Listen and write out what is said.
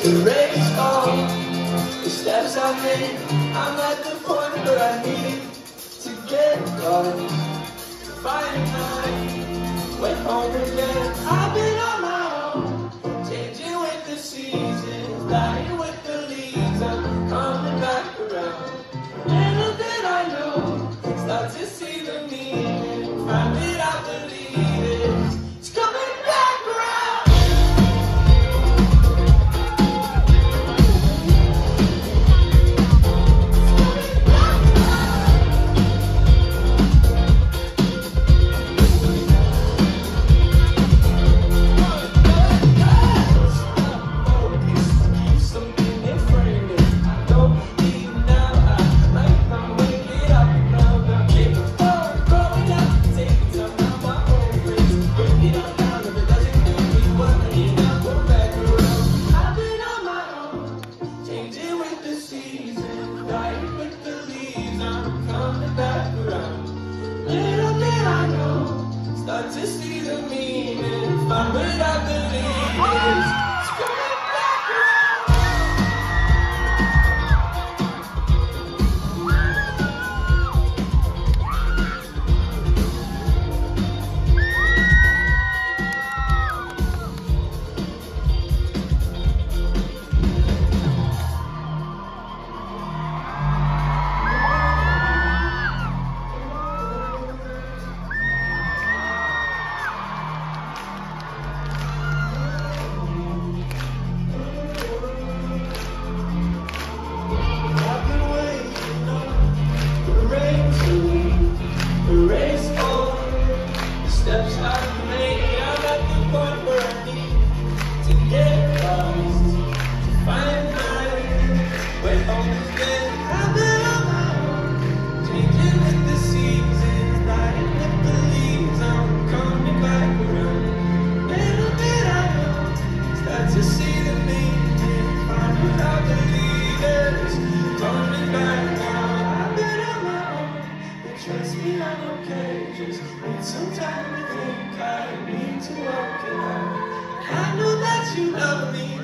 Erase all the steps I made. I'm at the point where I need to get lost. Finally, went home again. I've been on my own, changing with the seasons, dying with the leaves. I'm coming back around. Little did I know, start to see the meaning. Find it, I believe it. It's coming back around. Start to see the meaning, find what I believe is. It's coming back erase all the steps I've made. I'm at the point where I need to get lost, to find my way home again. I've been on my own, changing with the seasons, lying with the leaves. I'm coming back around. Little did I know, start to see the meaning, find what I believe is. Coming back now. I've been on my own, but trust me, I'm okay. Just need some time to think. I need to work it out. I know that you love me.